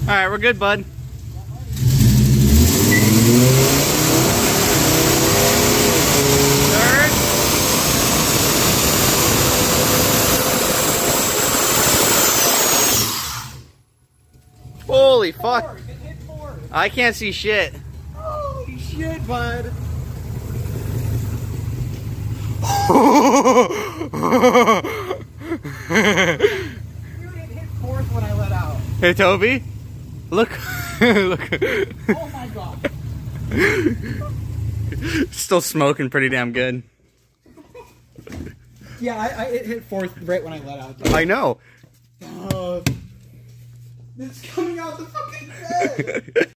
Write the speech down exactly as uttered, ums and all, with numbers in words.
Alright, we're good, bud. Third. Holy fuck. Four. It hit four. I can't see shit. Holy shit, bud. Dude, it hit fourth when I let out. Hey, Toby. Look. Look. Oh my god. Still smoking pretty damn good. Yeah, I, I it hit fourth right when I let out. Dude. I know. Uh, it's coming out the fucking bed.